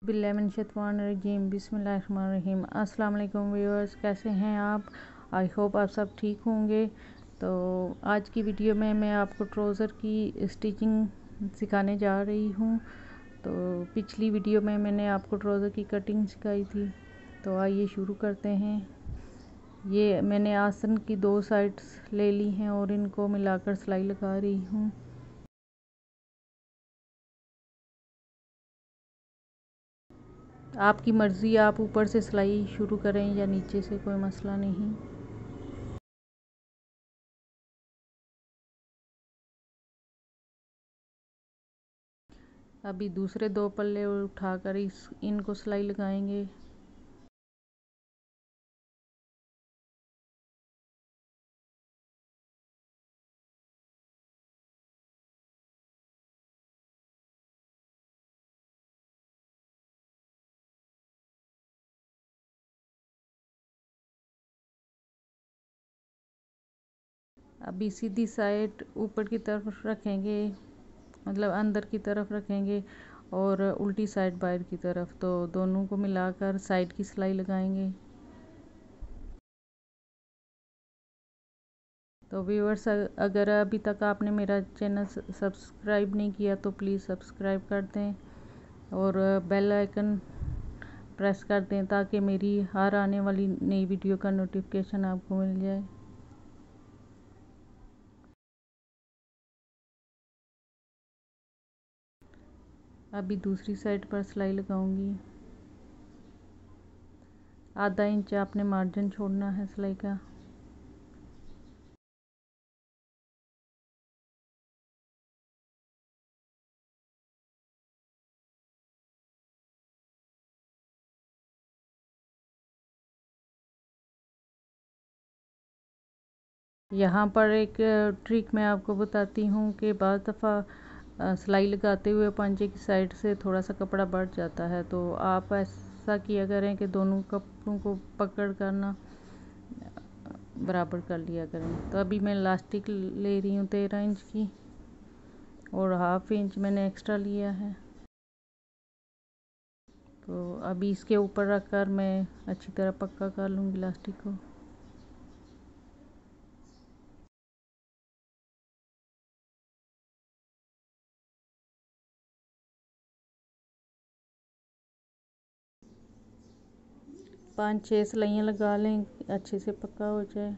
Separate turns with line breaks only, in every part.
बिल्लाहिमिनश्शैतानिर्रजीम बिस्मिल्लाहिर्रहमानिर्रहीम। अस्सलाम वालेकुम व्यूअर्स, कैसे हैं आप? आई होप आप सब ठीक होंगे। तो आज की वीडियो में मैं आपको ट्राउज़र की स्टिचिंग सिखाने जा रही हूँ। तो पिछली वीडियो में मैंने आपको ट्राउज़र की कटिंग सिखाई थी। तो आइए शुरू करते हैं। ये मैंने आसन की 2 साइड्स ले ली हैं और इनको मिलाकर सिलाई लगा रही हूँ। आपकी मर्ज़ी, आप ऊपर से सिलाई शुरू करें या नीचे से, कोई मसला नहीं। अभी दूसरे 2 पल्ले उठाकर इनको सिलाई लगाएंगे। अभी सीधी साइड ऊपर की तरफ रखेंगे, मतलब अंदर की तरफ रखेंगे, और उल्टी साइड बाहर की तरफ। तो दोनों को मिलाकर साइड की सिलाई लगाएंगे। तो व्यूअर्स, अगर अभी तक आपने मेरा चैनल सब्सक्राइब नहीं किया तो प्लीज़ सब्सक्राइब कर दें और बेल आइकन प्रेस कर दें ताकि मेरी हर आने वाली नई वीडियो का नोटिफिकेशन आपको मिल जाए। अभी दूसरी साइड पर सिलाई लगाऊंगी। आधा इंच आपने मार्जिन छोड़ना है सिलाई का। यहाँ पर एक ट्रिक मैं आपको बताती हूँ कि बाज़ दफ़ा सिलाई लगाते हुए पंजे की साइड से थोड़ा सा कपड़ा बढ़ जाता है। तो आप ऐसा किया करें कि दोनों कपड़ों को पकड़ कर ना बराबर कर लिया करें। तो अभी मैं इलास्टिक ले रही हूँ 13 इंच की, और हाफ इंच मैंने एक्स्ट्रा लिया है। तो अभी इसके ऊपर रख कर मैं अच्छी तरह पक्का कर लूँगी इलास्टिक को। पाँच 6 सिलाइयाँ लगा लें, अच्छे से पक्का हो जाए।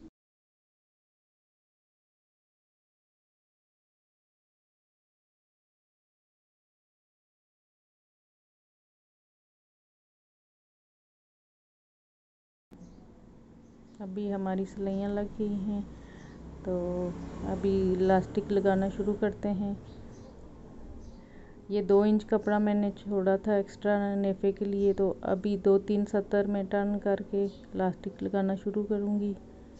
अभी हमारी सिलाइयाँ लग गई हैं, तो अभी इलास्टिक लगाना शुरू करते हैं। ये 2 इंच कपड़ा मैंने छोड़ा था एक्स्ट्रा नेफे के लिए, तो अभी 2-3 सतर में टर्न करके इलास्टिक लगाना शुरू करूँगी।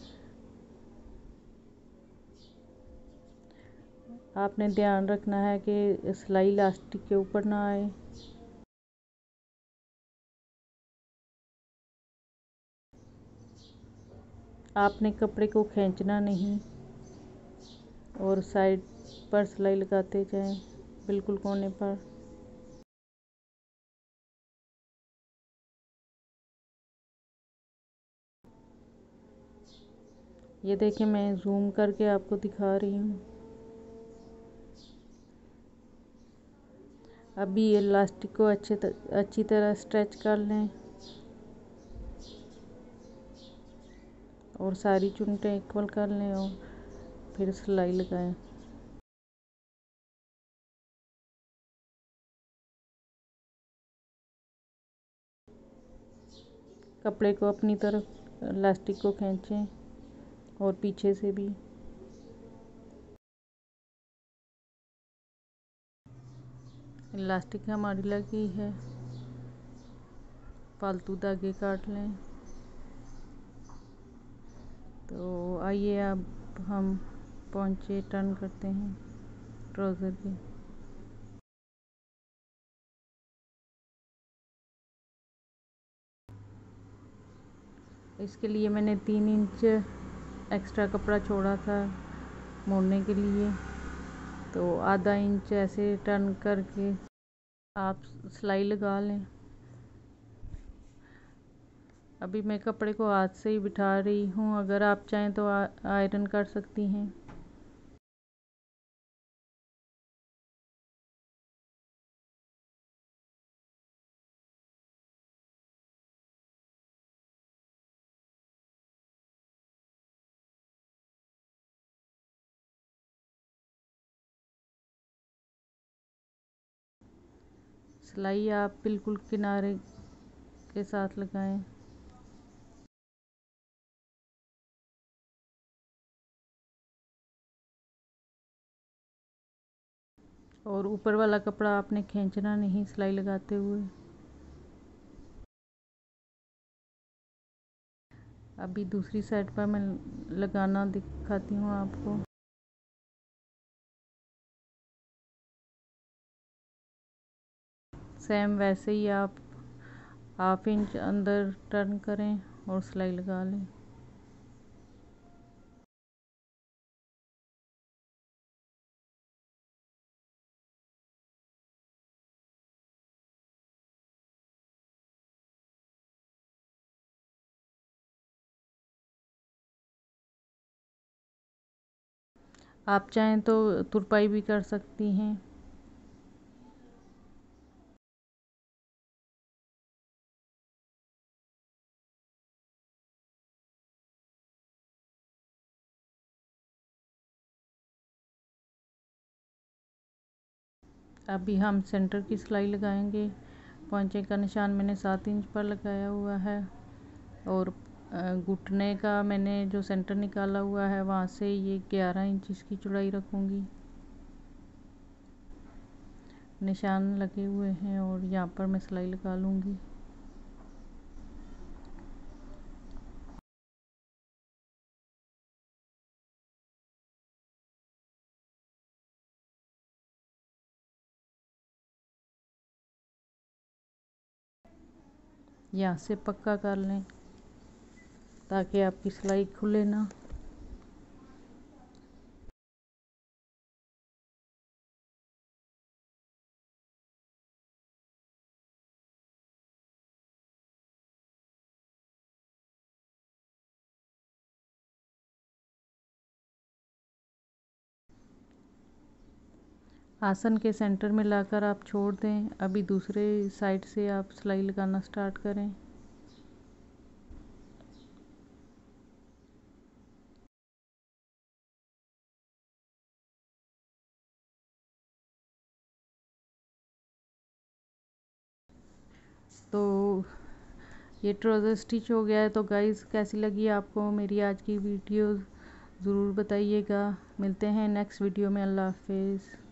आपने ध्यान रखना है कि सिलाई इलास्टिक के ऊपर ना आए। आपने कपड़े को खींचना नहीं और साइड पर सिलाई लगाते जाएं, बिल्कुल कोने पर। ये देखिए, मैं जूम करके आपको दिखा रही हूँ। अभी इलास्टिक को अच्छी तरह स्ट्रेच कर लें और सारी चुन्नटें इक्वल कर लें और फिर सिलाई लगाएं। कपड़े को अपनी तरफ इलास्टिक को खींचें और पीछे से भी। इलास्टिक हमारी लग गई है, फालतू धागे काट लें। तो आइए अब हम पोंचे टर्न करते हैं ट्राउज़र के। इसके लिए मैंने 3 इंच एक्स्ट्रा कपड़ा छोड़ा था मोड़ने के लिए, तो आधा इंच ऐसे टर्न करके आप सिलाई लगा लें। अभी मैं कपड़े को हाथ से ही बिठा रही हूँ, अगर आप चाहें तो आयरन कर सकती हैं। सिलाई आप बिल्कुल किनारे के साथ लगाएं। और ऊपर वाला कपड़ा आपने खींचना नहीं सिलाई लगाते हुए। अभी दूसरी साइड पर मैं लगाना दिखाती हूँ आपको। सेम वैसे ही आप हाफ इंच अंदर टर्न करें और सिलाई लगा लें। आप चाहें तो तुरपाई भी कर सकती हैं। अभी हम सेंटर की सिलाई लगाएंगे। पोंचे का निशान मैंने 7 इंच पर लगाया हुआ है और घुटने का मैंने जो सेंटर निकाला हुआ है वहाँ से ये 11 इंच इसकी चौड़ाई रखूँगी। निशान लगे हुए हैं और यहाँ पर मैं सिलाई लगा लूँगी। यहाँ से पक्का कर लें ताकि आपकी सिलाई खुले ना। आसन के सेंटर में लाकर आप छोड़ दें। अभी दूसरे साइड से आप सिलाई लगाना स्टार्ट करें। तो ये ट्राउज़र स्टिच हो गया है। तो गाइस कैसी लगी आपको मेरी आज की वीडियो ज़रूर बताइएगा। मिलते हैं नेक्स्ट वीडियो में। अल्लाह हाफिज़।